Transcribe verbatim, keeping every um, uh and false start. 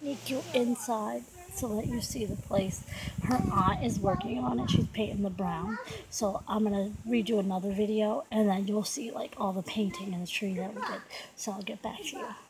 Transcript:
take you inside so that you see the place. Her aunt is working on it. She's painting the brown. So I'm going to redo another video, and then you'll see like all the painting and the tree that we did. So I'll get back to you.